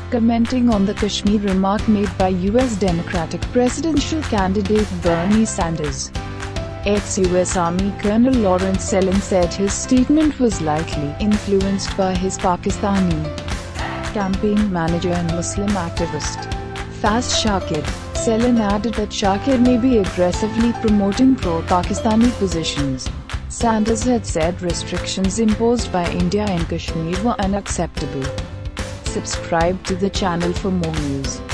commenting on the Kashmir remark made by US Democratic presidential candidate Bernie Sanders. Ex-US Army Colonel Lawrence Sellin said his statement was likely influenced by his Pakistani campaign manager and Muslim activist, Faiz Shakir. Sellin added that Shakir may be aggressively promoting pro-Pakistani positions. Sanders had said restrictions imposed by India in Kashmir were unacceptable. Subscribe to the channel for more news.